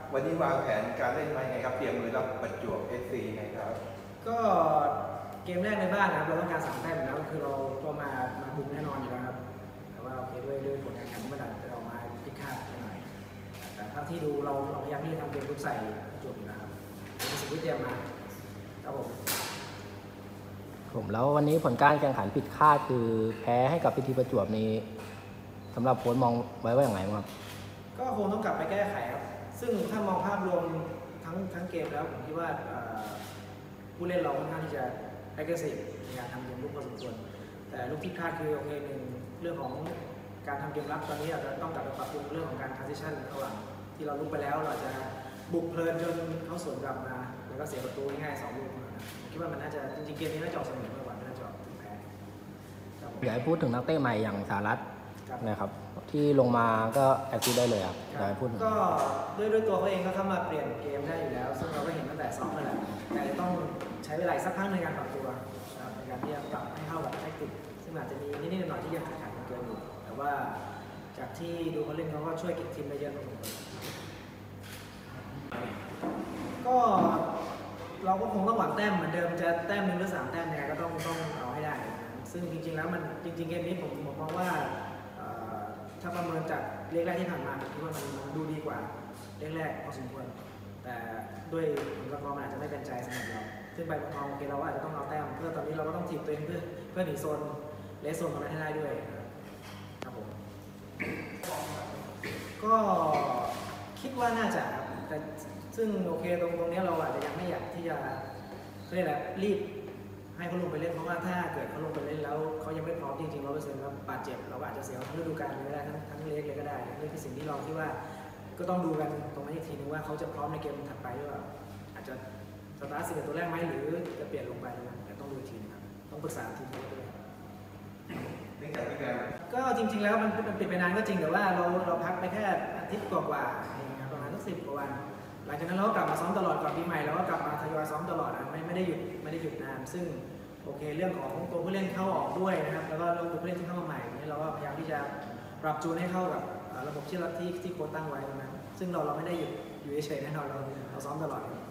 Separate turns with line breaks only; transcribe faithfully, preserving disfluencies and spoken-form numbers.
วันนี้วางแผนการเล่นมาไงครับเตรียมมือรับประจวบ เอฟ ซี ไงครับ
ก็เกมแรกในบ้านนะครับเราต้องการสามแต้มอยู่แล้วคือเราตัวมามาบุกแน่นอนอยู่แล้วครับแต่ว่าโอเคด้วยด้วยผลงานการเมื่อไหร่เรามาพิฆาตไปหน่อยแต่ถ้าที่ดูเราเราพยายามที่จะทำเกมลุกใส่ประจวบอยู่แล้วครับเป็นสิ่งที่เตรียมมาครับผม
ผมแล้ววันนี้ผลการแข่งขันผิดคาดคือแพ้ให้กับพีทีประจวบนี้สำหรับโค้ชมองไว้ว่าอย่างไรครับ
ก็คงต้องกลับไปแก้ไขครับซึ่งถ้ามองภาพรวมทั้งทั้งเกมแล้วผมคิดว่าผู้เล่นเราค่อนข้างที่จะ aggressive ในการทำเกมลุกพอสมควรแต่ลูกที่พลาดคือโอเคหนึ่งเรื่องของการทำเกมรับตอนนี้อาจจะต้องกลับไปปรับปรุงเรื่องของการ transition ระหว่างที่เราลุกไปแล้วเราจะบุกเพลินจนเขาสวนกลับมาแล้วก็เสียประตูง่ายๆสองลูกผมคิดว่ามันน่าจะจริงๆเกมนี้น่าจะออกเสมอมากกว่าน่าจะออกแพ้
อยากให้พูดถึงนักเตะใหม่อย่างสารัตน์นะครับที่ลงมาก็แอคทีฟได้เลยครับอยากให้พูด
ก็ด้วยด้วยตัวเขาเองก็เข้ามาเปลี่ยนเกมได้อยู่แล้วซึ่งเราก็เห็นตั้งแต่ซ้อมมาแล้วแต่ต้องใช้เวลาสักพักในการปรับตัวนะครับในการที่จะปรับให้เข้ากับแทคติกซึ่งอาจจะมีนิดๆหน่อยๆที่ยังขาดขาดเกินอยู่แต่ว่าจากที่ดูเขาเล่นเขาก็ช่วยเก็บทีมได้เยอะพอสมควรก็เราก็คงต้องหวังแต้มเหมือนเดิมจะแต้มหนึ่งหรือสามแต้มยังไงก็ต้องต้องเอาให้ได้ซึ่งจริงๆแล้วมันจริงๆเกมนี้ผมผมมองว่าถ้าประเมินจากเลขแรกที่ผ่านมาผมคิดว่ามันดูดีกว่าเลขแรกพอสมควรแต่ด้วยผลสกอร์มันอาจจะไม่เป็นใจสำหรับเราซึ่งไปประกอบโอเคเราอาจจะต้องเอาแต้มเพื่อตอนนี้เราก็ต้องถีบตัวเองเพื่อเพื่อหนีโซนเลสโซนตรงนั้นให้ได้ด้วยครับผมก็คิดว่าน่าจะแต่ซึ่งโอเคตรงตรงนี้เราอาจจะยังไม่อยากที่จะเรียกอะไรรีบให้เขาลงไปเล่นเพราะว่าถ้าเกิดเขาลงไปเล่นแล้วเขายังไม่พร้อมจริงๆร้อยเปอร์เซ็นต์แล้วบาดเจ็บเราอาจจะเสียฤดูกาลเลยก็ได้ทั้งทั้งเล็กเลยก็ได้นี่คือสิ่งที่เราคิดว่าก็ต้องดูกันตรงนั้นอีกทีนึงว่าเขาจะพร้อมในเกมถัดไปหรือเปล่าอาจจะสตาร์ทสิบเอ็ดตัวแรกไหมหรือจะเปลี่ยนลงไปแต่ต้องดูทีนะครับต้องปรึกษาทีมด้วยก็จริงๆแล้วมันมันปิดไปนานก็จริงแต่ว่าเราเราพักไปแค่อาทิตย์กว่าๆประมาณสักสิบกว่าวันหลังจากนั้นเราก็กลับมาซ้อมตลอดก่อนปีใหม่แล้วก็กลับมาทยอยซ้อมตลอดนะไม่ไม่ได้หยุดไม่ได้หยุดนานซึ่งโอเคเรื่องของตัวผู้เล่นเข้าออกด้วยนะครับแล้วก็ตัวผู้เล่นที่เข้ามาใหม่นี่เราก็พยายามที่จะปรับจูนให้เข้ากับระบบที่ที่ที่โค้ชตั้งไว้นะซึ่งเราเราไม่ได้หยุดอยู่เฉยๆแน่นอนเราเราซ้อมตลอด